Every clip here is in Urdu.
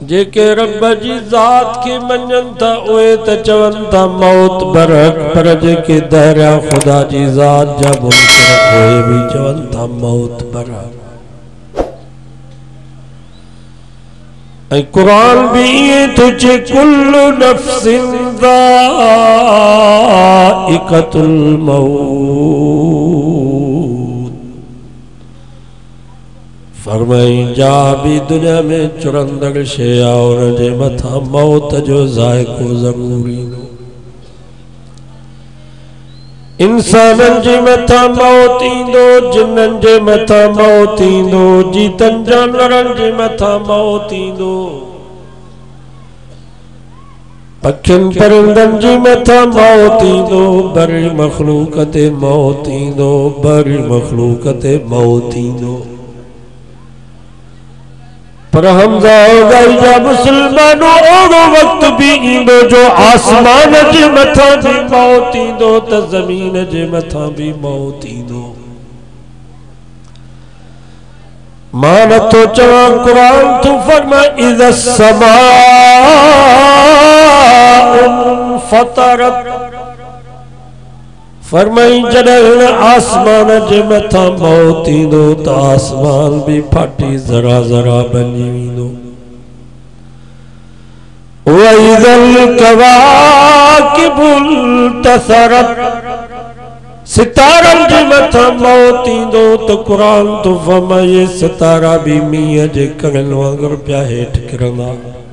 جے کہ رب جی ذات کی منجن تھا اوے تا چون تھا موت برحق پر جے کہ دہرہ خدا جی ذات جا منکر اوے بھی چون تھا موت برحق اے قرآن بھی تجھے کل نفس ذائقۃ الموت فرمائیں جا بھی دنیا میں چرندر شیعہ اور جے متھا موت جو ذائقو ضروری دو انسانن جے متھا موت دو جنن جے متھا موت دو جیتن جانورن جے متھا موت دو پکھن پرندن جے متھا موت دو بری مخلوقت موت دو بری مخلوقت موت دو پر حمزہ ہوگئی جا مسلمانوں اور وقت بھی ایندو جو آسمان جے متھا بھی موت ایندو تا زمین جے متھا بھی موت ایندو مانتو چوان قرآن تو فرما اذا السماء انفطرت فرمائیں جنہن آسمان جے متھا موت ایندو تا آسمان بھی پھاٹی ذرا ذرا بنی ویندو وَإِذَا الْكَوَاكِبُ انْتَثَرَتْ ستارن جے متھا موت ایندو تا قرآن تو فرمائے ستارہ بھی میاں جے کرن وانگر پیا ہیٹھ کرنا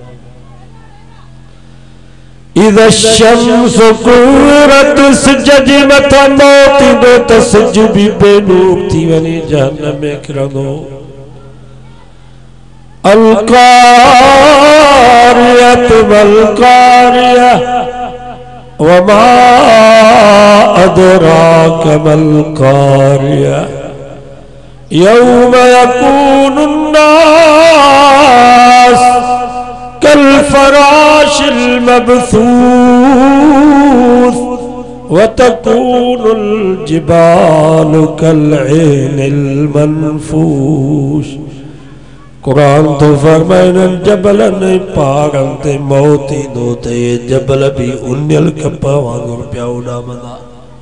اذا الشمس کورت سجد متھا موت دو تسج بھی بے نور تھی ونی جہنم میں کرنو القاریت والقاریہ وما ادراک والقاریہ یوم یکون الناس كالفراش المبثوث وتكون الجبال كالعين المنفوش قرآن تو فرمائنا جبل نہیں پاگن تے موتی دو تے یہ جبل بھی انیل کپا وانگر پیاؤنا مدا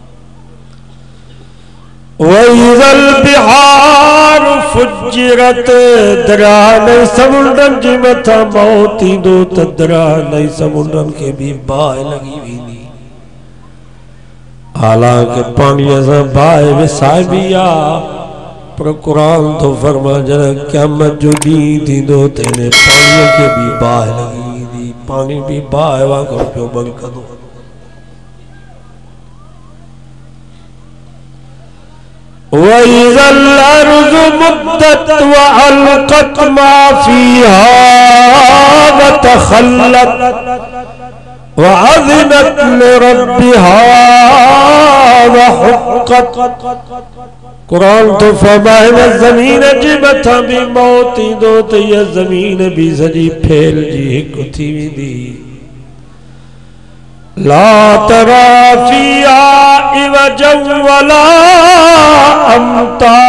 وَإِذَا الْبِحَارُ فُجِّرَتْ درانِ سمندرن جی متھا موتی دو تدرانِ سمندرن کے بھی بائے لگی بھی نہیں حالانکہ پانی ایسا بائے وسائے بھی آ پر قرآن تو فرما جنہ قیامت جو دی تھی دو تینے پانی کے بھی بائے لگی دی پانی بھی بائے وانگر پیو بلکہ دو وَإِذَا الْأَرْضُ مُدَّتْ وَأَلْقَتْ مَا فِيهَا وَتَخَلَّتْ وَعَذِنَتْ لِرَبِّهَا وَحُقَّتْ قرآن تو فرمائے زمین جی متھا بھی موتی دو تو یہ زمین بھی سجی پھیل جی کتھی بھی دی لا ترى فيها عوجا ولا امتا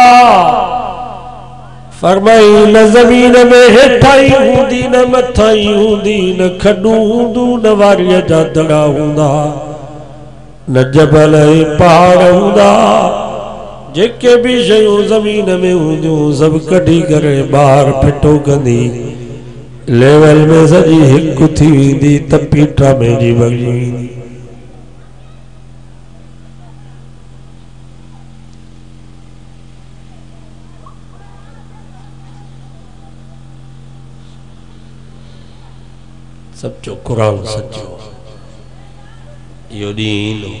فرمائی نہ زمین میں ہٹائی ہوں دی نہ متھائی ہوں دی نہ کھڈو ہوں دو نہ واریا جادڑا ہوں دا نہ جبل پہاڑ ہوں دا جکے بھی شیوں زمین میں ہوں دو سب کڑی کرے باہر پھٹو گندی لیول میں سجی ہک تھی دی تپیٹا میں جی بگی سب جو قرآن سچو یدینو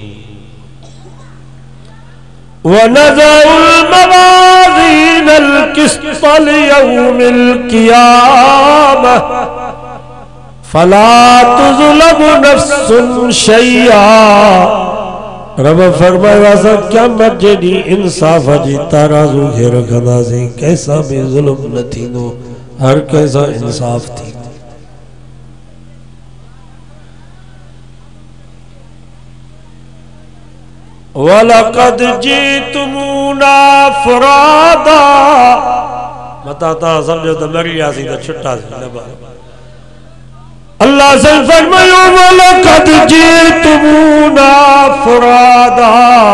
وَنَذَعُ الْمَوَازِينَ الْقِسْطَ لِيَوْمِ الْقِيَامَةِ فَلَا تُظْلَمُ نَفْسٌ شَيْئًا رب فرمائے واسا قیامت جیڑی انصاف جی تارازو کے رکھنا سی کیسا بھی ظلم نہ تھی دو ہر کیسا انصاف تھی وَلَقَدْ جِئْتُمُونَا فُرَادًا متا تا سمجھو تو مری آسی تو چھٹا سی لبا اللہ سے فرمایا وَلَقَدْ جِئْتُمُونَا فُرَادًا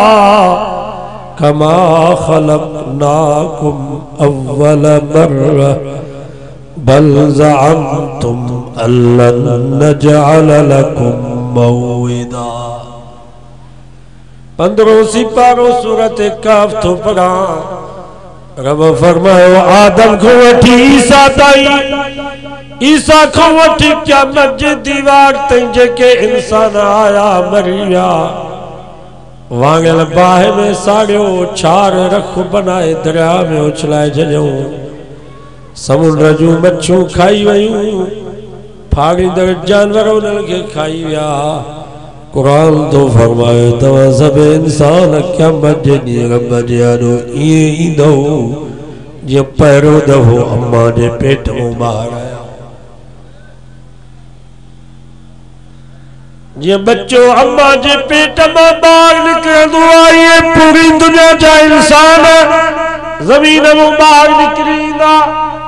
كَمَا خَلَقْنَاكُمْ أَوَّلَ مَرَّةٍ بَلْ زَعَمْتُمْ أَن لَّن نَّجْعَلَ لَكُم مَّوْعِدًا 15 سپاروں سورۃ کاف تو پڑھا رب فرمایا آدم کو وٹھی عیسیٰ تائی عیسیٰ کو وٹھی قیامت جے دیوار تائیں جے کے انسان آیا مریا وانگل باہے میں ساڑیو چھار رکھ بنائے دریا میں اچھلائے جنیوں سمندر جو مچھوں کھائی ویوں پھاگی در جانوروں نلکے کھائی ویا قرآن تو فرمائے تو سب انسان کیا مجھنی رب جانو یہ دو یہ پیرو دو اماں جے پیٹ موں باہر آیا یہ بچوں اماں جے پیٹ موں باہر نکل دو آئیے پوری دنیا جا انسان زمین موں باہر نکلی دا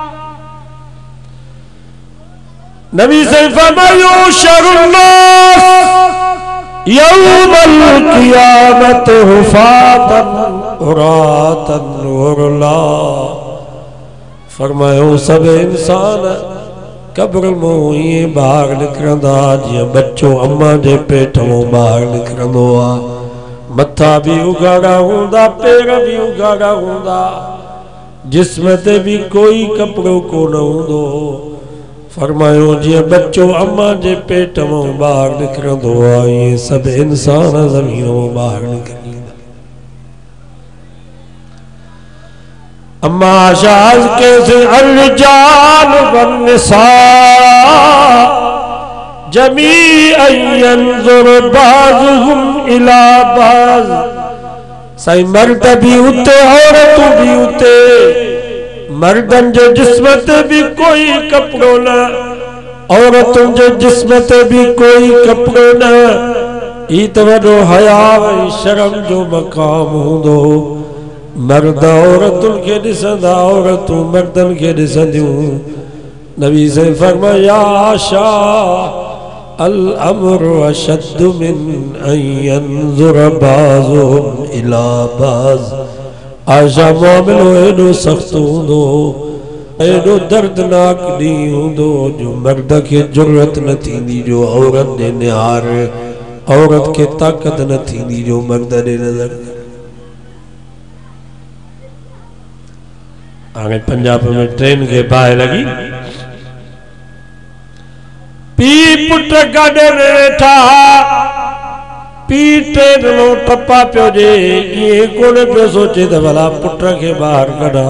نبی سے فرمائیو شر الناس یوم القیامت حفاتا عراتا غرلا فرمائیو سب انسان قبر موئی باہر نکرندہ جی بچوں اماں جے پیٹھوں باہر نکرندو متھا بھی اگاڑا ہوندہ پیر بھی اگاڑا ہوندہ جسم تے بھی کوئی کپڑوں کو نہ ہوندو فرمایو جی بچوں اماں جے پیٹ موں باہر نکرندو آئیے سب انسان زمینوں باہر نکرندو اما شاز کیسے الرجال والنساء جمیعا ینظر بعضهم الى بعض سائی مرد بھی ہوتے عورت بھی ہوتے مردن جو جسمت بھی کوئی کپڑوں نہ عورتوں جو جسمت بھی کوئی کپڑوں نہ ایت وڈو حیاء و شرم جو مقام ہوں دو مرد عورتوں کے دسندہ عورتوں مردن کے دسندیوں نبی سے فرمایا آشا الامر اشد من ان ينظر بعضهم الى بعض آشا معاملو ایڈو سخت ہوں دو ایڈو دردناک نہیں ہوں دو جو مرد کے جرت نہ تھی دی جو عورت نے نہار عورت کے طاقت نہ تھی دی جو مرد نے نظر آگے پنجاب میں ٹرین کے باہر لگی پی پٹ گاڑے ریٹھا پی ٹرین لو ٹپا پیو جے یہ کونے پہ سوچے دے بھلا پٹر کے باہر کڑا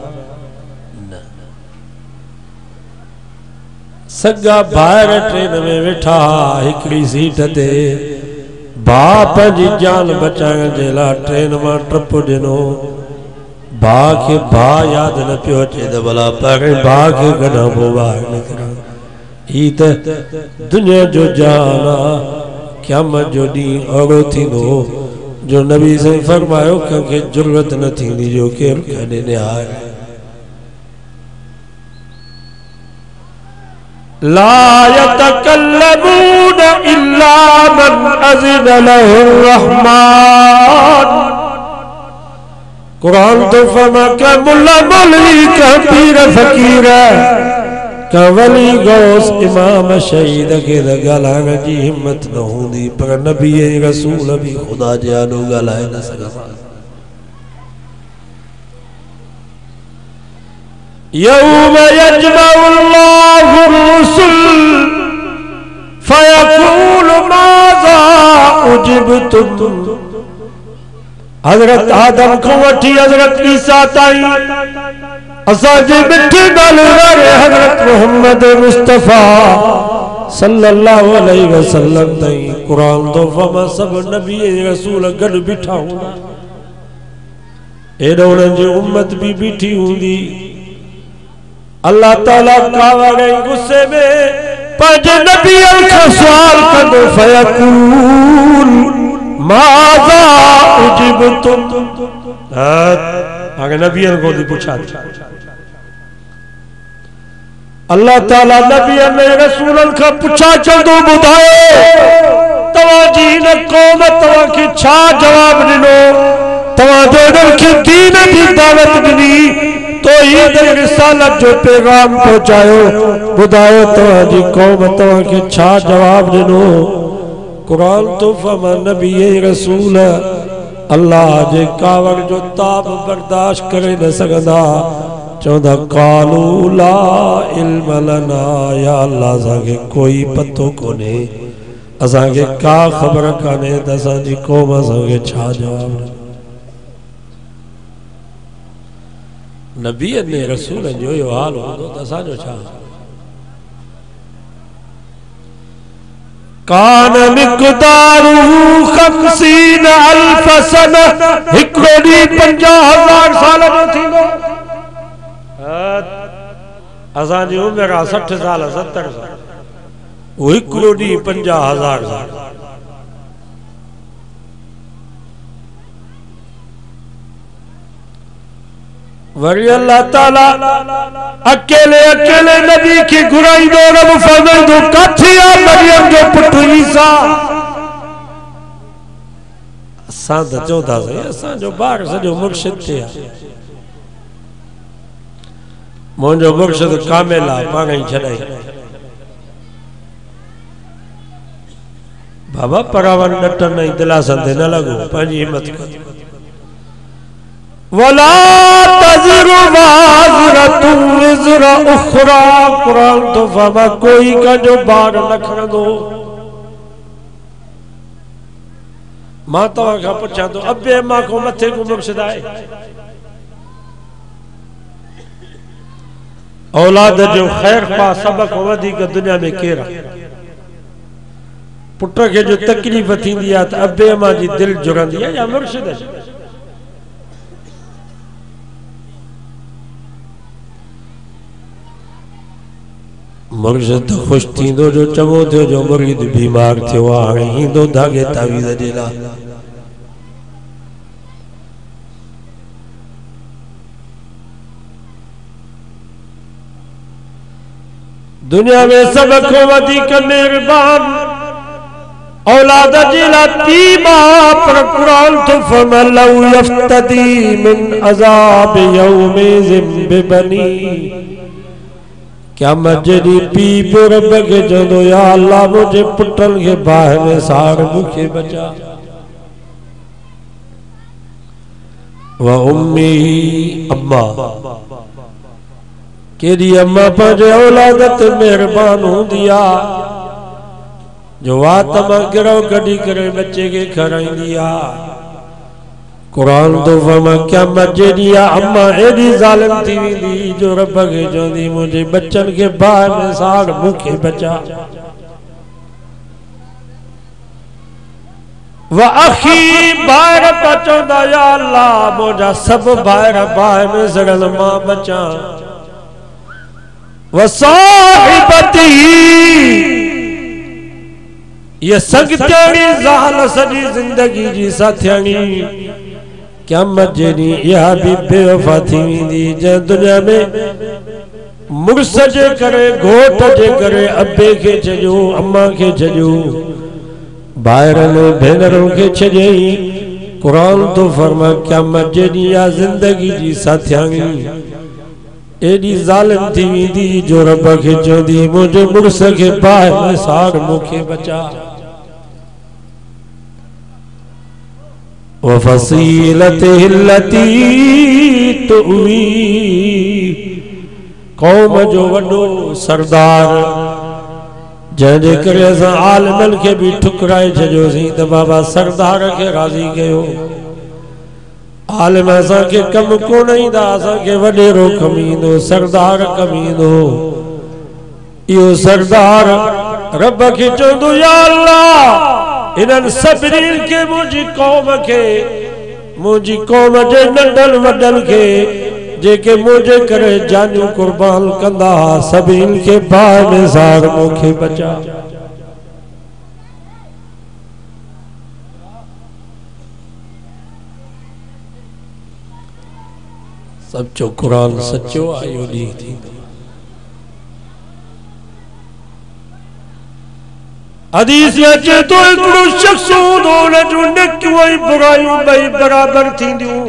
سگا باہر ٹرین میں ویٹھا ہکڑی سیٹ تے باپ جی جان بچائیں جیلا ٹرین میں ٹرپ جنو با کے با یاد نہ پیو چے دے بھلا پڑے با کے گڑا وہ باہر نکرا ہی تے دنیا جو جانا قیامت جو دین اورو تھی دو جو نبی سے فرمائیو کہ جرت نہ تھی دی جو کہ کہنے نے آئے لا يتکلمون الا من اذن له الرحمن قرآن تو فرما کہ ملا مولوی کا پیر فقیر ہے کہ ولی غوث امام شہید کے گالانا جی ہمت نہ ہوں دی پر نبی رسول بھی خدا جانو گالائے نہ سکا یوم یجمع اللہ الرسل فیقول ماذا اجبتم حضرت آدم کو وٹھی حضرت عیسیٰ تائی اساجے مٹھے گالوارے حضرت محمد مصطفیٰ صلی اللہ علیہ وسلم تائی قرآن تو فما سب نبی رسول گڑ بٹھا ہونا ایڈوڑا جو امت بھی بٹھی ہوں دی اللہ تعالیٰ کعوہ گئی غصے میں پاج نبی کا سوال کندو فیقول ماذا اجبتم آگے نبی کو دی پوچھا اللہ تعالیٰ نبی نے رسولن کا پچھا چندو بدھائے تواجین قوم توا کی چھا جواب دنو تواجین کی دین کی دعوت دنی تو عید رسالت جو پیغام پہنچائے بدھائے تواجی قوم توا کی چھا جواب دنو قرآن تو فما نبی رسول اللہ جے کاور جو تاب برداشت کرے نہ سکتا چودہ قالوا لا علم لنا یا اللہ سانگے کوئی پتو کونے اسانگے کا خبر کانے دسان جی قوم اسانگے چھا جواب نبی نے رسول جو یہ حال ہو دو دسان جو چھا کان مقدارہ 50,000 سنہ ہکڑی 50,000 سال جو تھی گو ازان جی عمر 60 سال 70 سال وہ ہکڑی 50,000 سال وری اللہ تعالیٰ اکیلے نبی کی گرائی دو رب فرمائی دو کتھیا مریم جو پٹھو عیسیٰ اسان دا چودہ سے اسان جو بار سے جو مرشد تھے مون جو مرشد کاملہ پانگئی چھڑائی بابا پراوان ڈٹر نہیں دلا سندے نہ لگو پانجی ہمت کر وَلَا تَزِرُ وَازِرَةٌ وِزْرَ اُخْرَى قرآن تو فہما کوئی کا جو بار لکھن دو ماں تو آگا پچھا دو ابے ماں کو متھے کو مرشد آئے اولاد جو خیر پا سبق ودی کا دنیا میں کیرا پٹر کے جو تکلیف تھی دیا تا ابے ماں جی دل جران دیا یا مرشد ہے مرشد خوش تھی دو جو چمو تھے جو مرید بیمار تھے وہ آگئی دو دھاگے تاویز دیلا دنیا میں سبق ودی کا مہربان اولاد جیلا تیبا پر قرآن تو فمن لو یفتدی من عذاب یوم زمب بنی کیا مجھے پی پر بگ جدو یا اللہ مجھے پٹل کے باہ میں سار مکھے بچا وَأُمِّهِ امّا کہ دی امّا پاجے اولادت مہربان ہوں دیا جو آتما گرو گڑی کرے بچے کے کھرائیں دیا قرآن تو فرما کیا مجھے دیا اممہ ایڈی ظالم تھی دی جو رب کے جو دی مجھے بچن کے باہ میں ساڑ مکھے بچا وَأَخِي بائر بچوں دا یا اللہ مجھا سب بائر باہ میں زرل ماں بچا وَصَاحِبَتِهِ یہ سنگتیانی زہل سجی زندگی جی ساتھیانی کیا مجھنی یہ بھی بے وفا تھی دی جن دنیا میں مرسجے کرے گھوٹ جے کرے ابے کے چھجو اممہ کے چھجو بائرن بھینروں کے چھجئی قرآن تو فرما کیا مجھنی یا زندگی جی ساتھیانی ایڈی ظالم تھی دی جو رب کے جو دی مجھے مرس کے باہ میں سار مکھے بچا وَفَصِيلَتِهِ الَّتِي تُؤْوِي قوم جو وڈو سردار جہنے کرے ایسا عالمن کے بھی ٹھکرائے جو زید بابا سردار کے راضی گئے ہو عالم ایسا کے کم کو نہیں دا ایسا کے وڈے رو کمین ہو سردار کمین ہو یہ سردار رب کی چودو یا اللہ انہاں صبرین کے مجھے قوم جے نڈل وڈل کے جے کہ مجھے کرے جانیو قربان کندہ صبرین کے باہ میں زار موکھے بچا سب چو قرآن سچو آئیو دی تھی حدیث اچے تو ایکڑو شخص ہوں جو نیکیوں ۽ برائیوں ٻئی برابر تھیندیوں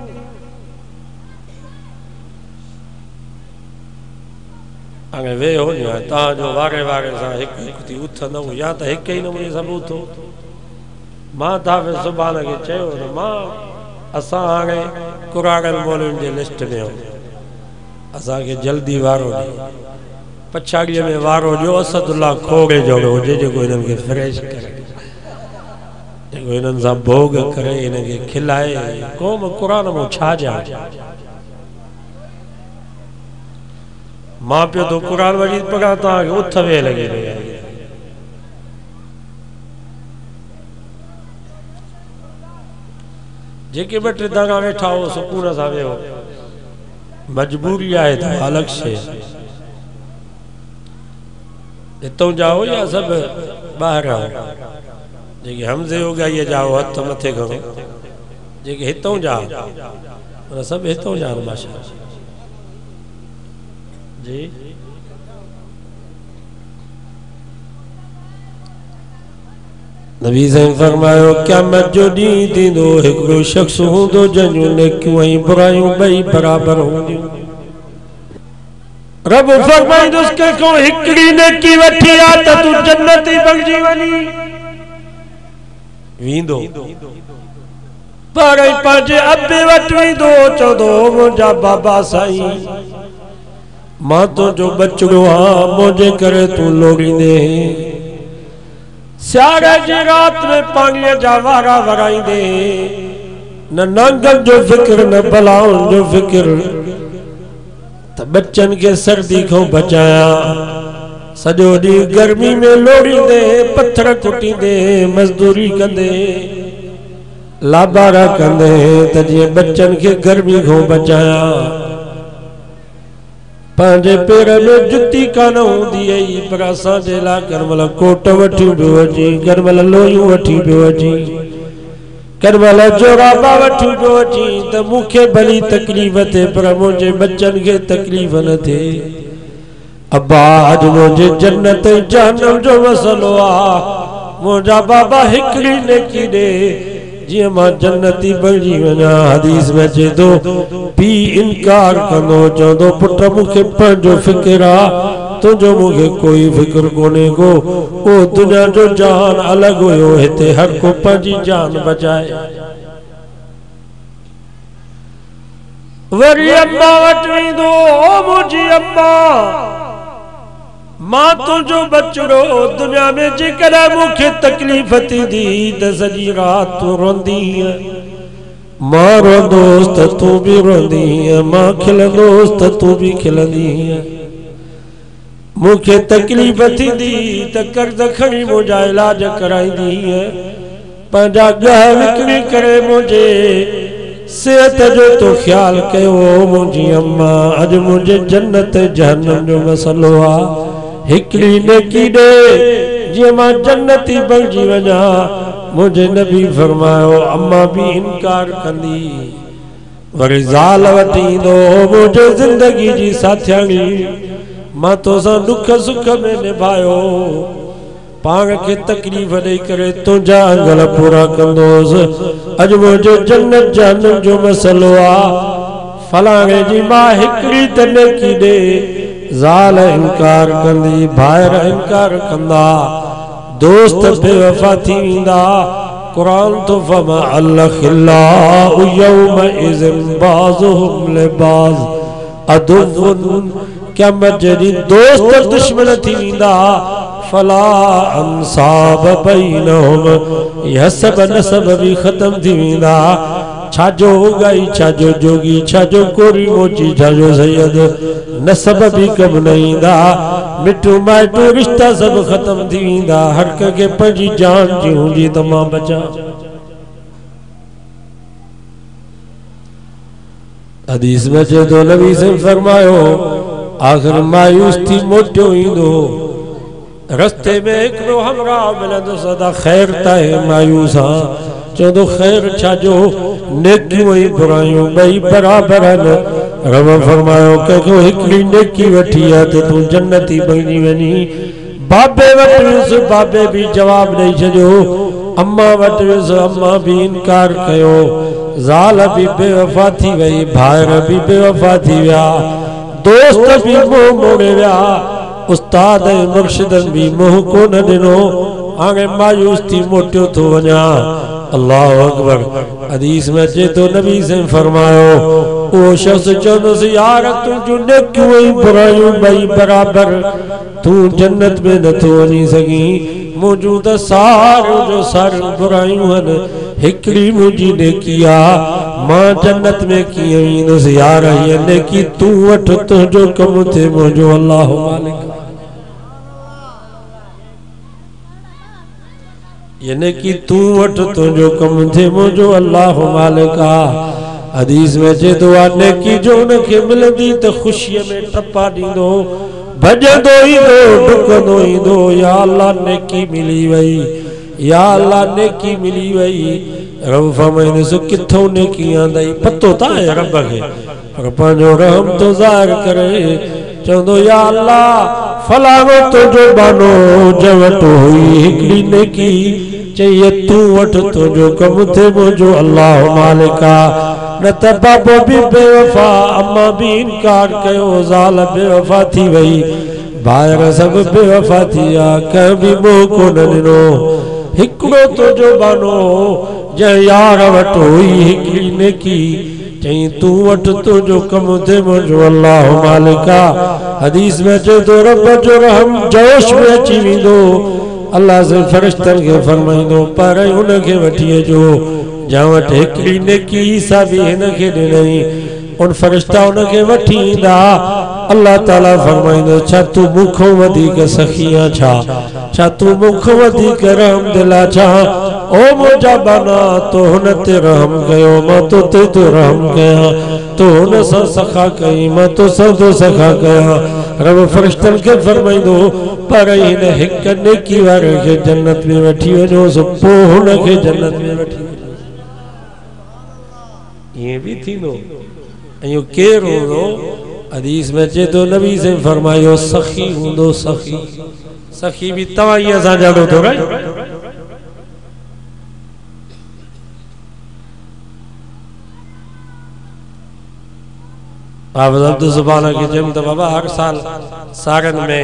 اگر وے ہو نہیں تاں جو وارے وارے سا ایک تھی اٹھندوں یا تا ایک ہی نمونے سب اٹھو ماں تھا سبحانہ کے چیو ماں اساں آگے قرآن المولین جے لسٹ میں ہو اساں کے جلدی وارو نہیں پچھاڑی میں وارو جو اسد اللہ کھوڑے جوڑو جے جو کوئی انہوں کے فریش کرے جے کوئی انہوں سا بھوگ کرے انہوں کے کھلائے قوم قرآن میں چھا جائے ماں پہ تو قرآن مجید پڑھاتا ہے اتھوے لگے رہے جے کے بٹر دانا بیٹھا ہو سکونہ ساوے ہو مجبوری آئے تھا الگ سے اتوں جاؤ یا سب باہر آؤ جے کہ حمزے ہو گیا یہ جاؤ ہتھ متھے کرو جے کہ ہتوں جاؤ سب ہتوں جاؤ ماشاء جی نبی سے فرمایا قیامت جو ڈین دیندو ایک شخص ہوں دو جنوں نیکیوں ۽ برائیوں ٻئی برابر ہوندیوں رب فرمائے اس کے کو ہکڑی نیکی وٹھی آ ته تو جنتی بنجي وڃي ويندو پر پنهنجي ابي وٽ ويندو چوندو منهنجا بابا سائين ماں تو جو بچڑو ہاں مجھے کرے تو لوڑیندے سیاڑے جی رات میں پانی جا وارا ورائیں دے نہ نانگل جو فکر نہ بلاؤن جو فکر تا بچن کے سردی کو بچایا سجو دی گرمی میں لوڑیں دے پتھر کٹیں دے مزدوری کندے لابارا کندے تجھے بچن کے گرمی کو بچایا پانجے پیر میں جتی کانا ہوں دیئی پر آسان جیلا کرمالا کوٹ وٹھی بیوچی کرمالا لویوں وٹھی بیوچی کرمالا جورابا وٹھی بیوچی تا مکھے بلی تکلیف تھے پر مجھے بچن کے تکلیف نہ تھے ابا آج مجھے جنت جہنم جو مسئلو آ مجھا بابا ہکڑی نیکی دے جی ماں جنتی بنجی ونا حدیث میں چے دو پی انکار کنو چاندو پٹا مکھے پنجو فکرہ تو جو مکھے کوئی فکر کونے کو او دنیا جو جان الگ ہوئے ہوتے ہر کو پنجی جان بچائے وری اممہ وٹوی دو او مجھے اممہ ماں تو جو بچڑو دنیا میں جکرہ مکھے تکلیف تھی دی دزجی رات تو روندی ہے ماں رو دوست تو بھی روندی ہے ماں کھل دوست تو بھی کھل دی ہے مکھے تکلیف تھی دی تکر دکھنی مجھا علاج کرائی دی ہے پنجا گہ وکری کرے مجھے صحت جو تو خیال کہ وہ مجھے اممہ اج مجھے جنت جہنم جو مسئلو آ ہکڑی نیکی دے جی ماں جنتی بنجی وجا مجھے نبی فرمایا اماں بھی انکار کندی وری زال وٹی دو مجھے زندگی جی ساتھیانی ماں تو سا دکھ سکھ میں نبھائیو پاگ کے تکلیف نہیں کرے تو جا انگل پورا کندوز اج مجھے جنت جہنم جو مسئلو آ فلانے جی ماں ہکڑی تے نیکی دے زال انکار کندی بھائر انکار کندا دوست بے وفا تھی ویندا قرآن تو فما الخلاء یومئذ بعضهم لبعض عدو کیا مجری دوست دشمن تھی ویندا فلا انصاب بینہم یہ سب نسب بھی ختم تھی ویندا چھاجو گئی چھاجو جوگی چھاجو کوری موچی چھاجو سید نسب بھی کم نہیں دا مٹو مائٹو رشتہ سب ختم تھی دا ہر کے پنجی جان جی ہوں جی تمام بچا حدیث میں جو دو نبی سے فرمائیو آخر مایوس تھی موٹو ہی دو رستے میں ایک رو ہمراہ ملا دو صدا خیر تاہے مایوسا جو دو خیر چھاجو نیکیوں ہی برائیوں بھئی برابرن رب فرمایو کہ کو ہکڑی نیکی وٹھی ہے تو جنتی بنی ونی بابے وٹ ویس بابے بھی جواب نہیں چھجو اما وٹ ویس اما بھی انکار کیو زال بھی بے وفا تھی وئی بھائر بھی بے وفا تھی ویا دوست بھی موہ موڑے ویا استاد مرشدن بھی موہ کو نہ دنو آگے مایوس تھی موٹیو تو ونیا اللہ اکبر حدیث میں چے تو نبی سے فرمایو او شخص چند زیارت تو جو نیکیوں ہی برائیوں بھائی برابر تو جنت میں نہ تو ونی سگی موجود سار جو سار برائیوں ہن ہکڑی مجھی نے کیا ماں جنت میں کی امین زیارہ یہ نیکی تو وٹ تو جو کم تھے موجو اللہ مالک یہ نیکی تو وٹ تو جو کم تھے موجو اللہ مالکا حدیث میں چے دعا نیکی جو انکے مل دی تو خوشی میں ٹپا دی دو بھجدو ہی دو ڈکدو ہی دو یا اللہ نیکی ملی وئی یا اللہ نیکی ملی وئی رب فرمائنے سو کتھوں نیکی آندائی پتو تا ہے رب کے ربا جو رحم تو ظاہر کرے چندو یا اللہ فلانو تو جو بانو جوٹو ہوئی ہکڑی نیکی چاہیے تو وٹ تو جو کم تھے موجو اللہ مالکا نتا بابو بھی بے وفا اما بھی انکار کہو زال بے وفا تھی وئی بھائر سب بے وفا تھی آکہ بھی موہ کو ننو ہکڑو تو جو بانو جہ یار وٹ ہوئی ہکڑی نیکی چاہیے تو وٹ تو جو کم تھے موجو اللہ مالکا حدیث میں چے تو رب جو رحم جوش میں اچھی بھی دو اللہ سے فرشتن کے فرمائی دو پر انکے وٹھئے جو جاوٹ ہکڑی نیکی عیسیٰ بھی انکے دنئی ان فرشتہ انکے وٹھی دا اللہ تعالیٰ فرمائی دو چھا تو مکھوں ودی کے سخیاں چھا تو مکھوں ودی کے رحم دلا چھا او مجھا بنا تو ہنت رحم گئے ماں تو تے تو رحم گیا تو ہن سا سخا کئی ماں تو سا تو سخا گیا رب فرشتن کے فرمائی دو پر انہیں ہک نیکی وارے کے جنت میں وٹھی وجو سو پوہن کے جنت میں وٹھی یہ بھی تھی نو ایو کیرو دو حدیث میں چے تو نبی سے فرمائیو سخی ہوں دو سخی سخی بھی توائی ایسا جاڑو دو رہے حافظ عبد الزبانہ کی جمع بابا ہر سال سارن میں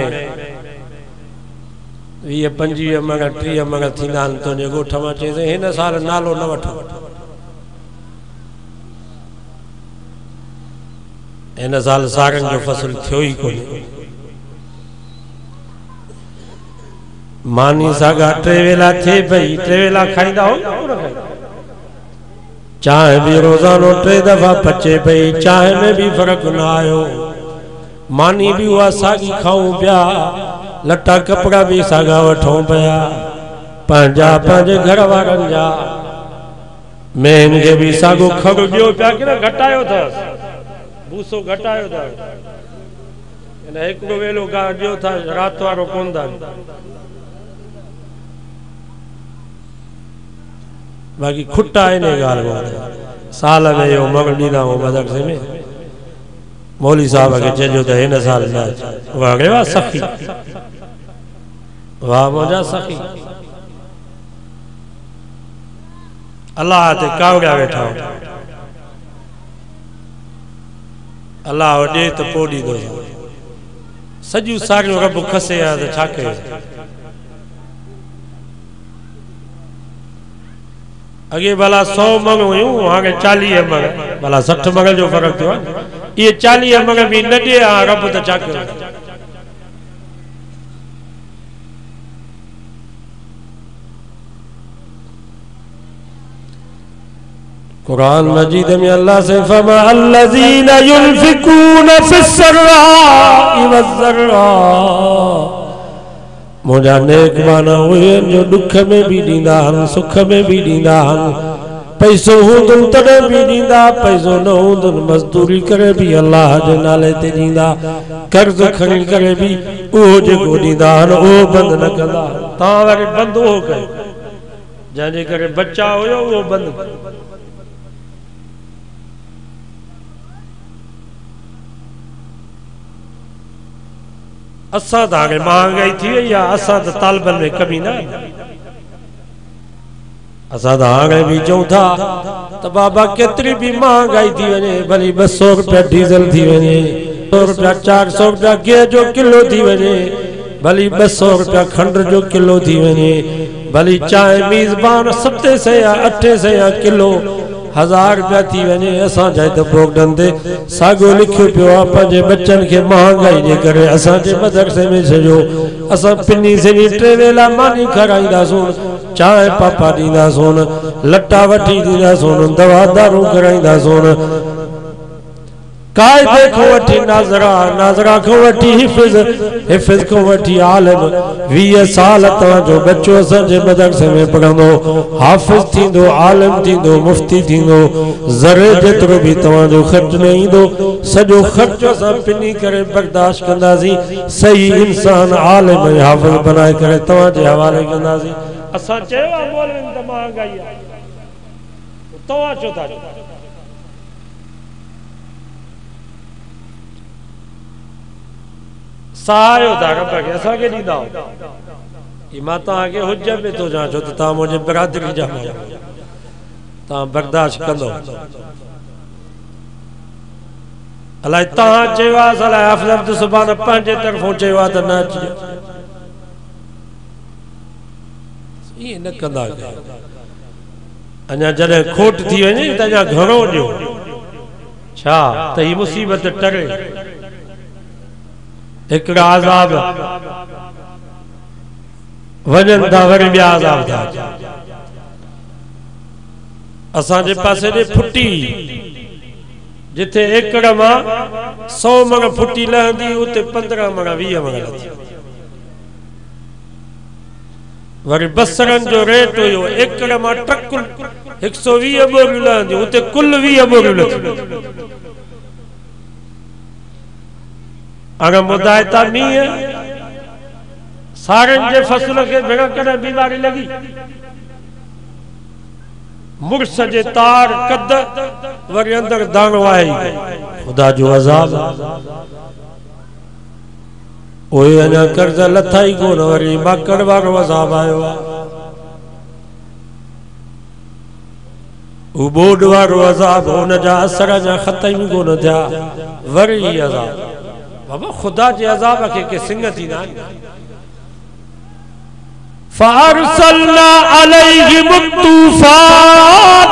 یہ پنجی امگا ٹری امگا تھینان تو نے گوٹھا ماں چیزیں ہی نہ سال نالو نہ وٹھا این سال سارن جو فصل تھوئی کو نہیں مانی ساگا ٹریویلا تھے بھئی ٹریویلا کھائیں دا ہو چاہے بھی روزانو ٹرے دفعہ پچے پئی چاہے میں بھی فرق نہ آئیو مانی بھی ہوا ساگی کھاؤں پیا لٹا کپڑا بھی ساگا وٹھوں پیا پانجا پانجے گھر وارن جا میں انگے بھی ساگو کھڑ دیو پیا کنا گھٹایو تھا بوسو گھٹایو تھا ایک دو ویلو گا دیو تھا رات وارو کون دا باقی کھٹا ہے نہیں گال گوڑا سال میں یہ مغل دینا ہوں مدرسے میں مولی صاحب کے چجو تھا ہن سال میں وہ اگلے واہ سخی واہ موجہ سخی اللہ آتے کاؤڑیا بیٹھا ہوں اللہ وڈے تو پوڑی دو سجو ساریوں رب کھسے آتے چھاکے اگے بلا 100 مگل ہوئیوں آگے 40 مگل بلا 60 مگل جو فرق تھا یہ 40 مگل بھی نڈے رب تا چاکے قرآن مجید میں اللہ سے فرما الذین ينفقون فی السراء والضراء مجھا نیک بانا ہوئے جو دکھ میں بھی دیندہ ہن سکھ میں بھی دیندہ ہن پیسو ہوں دن تڑے بھی دیندہ پیسو نہ ہوں دن مزدوری کرے بھی اللہ جنالے تے دیندہ قرض کھڑی کرے بھی اوہ جے کو دیندہ ہن اوہ بند نہ کردہ تاں وارے بند ہو گئے جانے کرے بچہ ہویا وہ بند اساں دا آگے مہنگائی تھی یا اساں دا طالبن میں کمی نہ اساں دا آگے بھی چون تھا تو بابا کتری بھی مہنگائی تھی ونے بھلی 200 روپیہ ڈیزل تھی ونے 100 روپیہ 400 روپیہ گیہ جو کلو تھی ونے بھلی 200 روپیہ کھنڈر جو کلو تھی ونے بھلی چائے میزبان 7 سے یا 8 سے یا کلو 1000 روپیہ تھی ونے اساں جائے تو بوگ ڈندے ساگو لکھو پیو آپ جے بچن کے مہنگائی جے کرے اساں جے مدرسے میں سجو اساں پنی سے نہیں ٹریویلا مانی کھرائی دا سون چائے پاپا دینا سون لٹا وٹی دینا سون دوا دارو کرائی دا سون قائدے کو وٹی ناظرہ کو وٹی حفظ کو وٹی عالم 20 سال تاں جو بچو سنجے مدرسے میں پڑھندو حافظ تھیندو عالم تھیندو مفتی تھیندو ذرے جترو بھی تاں جو خرچ نہیں دو سجو خرچو سا پنی کرے برداشت کندازی صحیح انسان عالم حافظ بنائے کرے تاں جے حوالے کندازی اساں چیوا مولوین دماغ گئی تاں چوتا سایو دا رب کے ایسا کے نہیں داؤ یہ ماتا آگے حجہ میں تو جہاں چھوتا تا مجھے برادری جہاں تا برداشت کندو اللہ تاں چیواز اللہ افضل تو سبحانہ پانچے طرفوں چیواز نہ چیئے یہ نکندہ گیا انہا جلے کھوٹ تھی ہوئی نہیں تا جہاں گھروں جو چھا تا یہ مصیبت ٹرے ایک عذاب وجن دا وری بھی عذاب دا اساں جے پاسے دے پھٹی جتے ایکڑ ماں 100 منگ پھٹی لہندی اتے 15 منگ 20 منگ لہندی وری بسرن جو ریٹ ہوئیو ایکڑ ماں ٹکل 120 بوری لہندی اتے کل 20 بوری لہندی اگر مدائتہ نہیں ہے سارن جے فصل کے بھگا کرے بیماری لگی مرس جے تار قد وری اندر دانو آئی خدا جو عذاب اوہ انہا کرزہ لتھائی کون وری مکڑ وارو عذاب آئے ہوا او بوڑ وارو عذاب ہونا جا اثر جا ختم کون تھا وری عذاب بابا خدا جی عذاب کے سنگتی نہ فَأَرْسَلْنَا عَلَيْهِمُ الطُّوفَانَ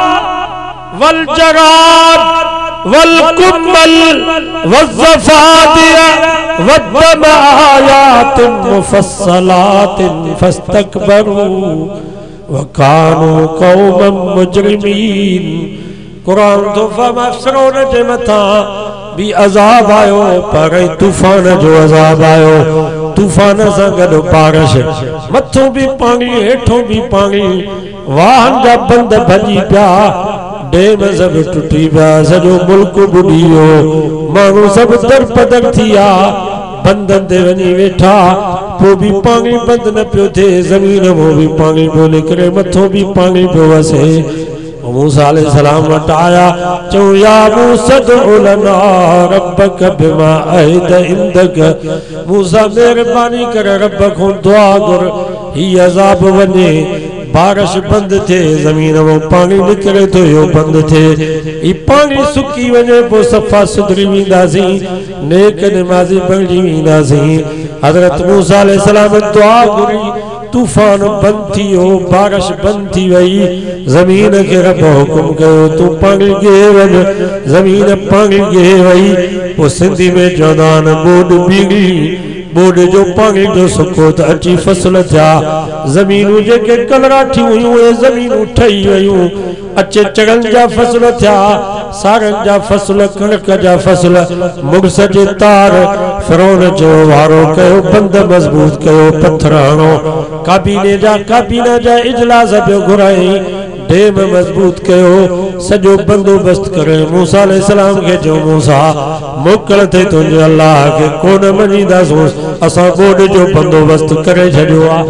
وَالْجَرَادَ وَالْقُمَّلَ وَالضَّفَادِعَ وَالدَّمَ آيَاتٍ مُفَصَّلَاتٍ فَاسْتَكْبَرُوا وَكَانُوا قَوْمًا مُجْرِمِينَ قرآن تو فَمَفْسَرُونَ جمتا بھی عذاب آئیو پر طوفان جو عذاب آئیو طوفان سنگل پارش متھوں بھی پانی ہیٹھوں بھی پانی واہن جا بند بھجی پیا ڈیم سب ٹوٹی پیا سجو ملک بڑھیو مانو سب در پدر تھیا بندن دے ونی ویٹھا پو بھی پانی بند نہ پیو تھے زمین وہ بھی پانی پو لکرے متھوں بھی پانی پو وسے موسیٰ علیہ السلام وٹایا چون یا موسیٰ دعو لنا ربک بما عہد اندک موسیٰ میرے بانی کر ربک ہوں دعا گر ہی عذاب ونے بارش بند تھے زمین وہ پانی نکرے تو یہ بند تھے یہ پانی سکی ونے وہ صفحہ صدری ویندہ سی نیک نمازی بڑی ویندہ سی حضرت موسیٰ علیہ السلام دعا گری طوفان بند تھی ہو بارش بند تھی وئی زمین کے رب حکم گئے تو پانی گئے وج زمین پانی گئے وئی وہ سندھی میں جودان بوڑ بیگی بوڑ جو پانی جو سکوت اچھی فصل تھا زمینوں جے کے کلرہ تھی ہوئیوں اے زمین اٹھائی ہوئیوں اچھے چگل جا فصل تھا سارن جا فصل کنک جا فصل مگس جے تار فرون جو وارو کہو بند مضبوط کہو پتھرانو کابینے جا اجلاس بیو گھرائیں ڈیم مضبوط کہو سجو بندو بست کرے موسیٰ علیہ السلام کے جو موسیٰ مکلتے تنجھے اللہ کے کون منی دا سوس اسا بوڑ جو بندو بست کرے جھجو آ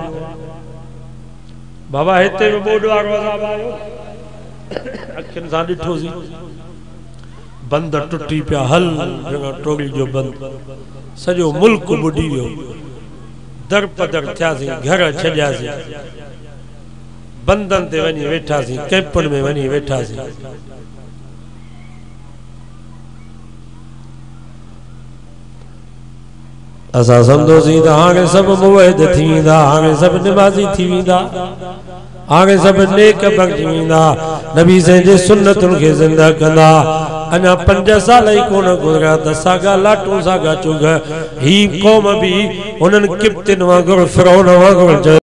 بابا ہیتے میں بوڑ وارو عذاب آئے اکھن ساں ڈٹھو سی بند ٹوٹی پیا حل جگہ ٹوڑی جو بند سجو ملک بڑی ویو در پدر تھیاسی گھر چھجاسی بندن تے ونی ویٹھاسی کیمپن میں ونی ویٹھاسی اسا سمجھو سی تا آگے سب موحد تھی ویندا آگے سب نمازی تھی ویندا آگے سب نیک بخش ویندا نبی سے جے سنتن کے زندہ کندا انا 5 سال ہی کون گزرا تا ساگا لاٹو ساگا چوگا ہی قوم بھی انہن کپتن وانگر فرعون وانگر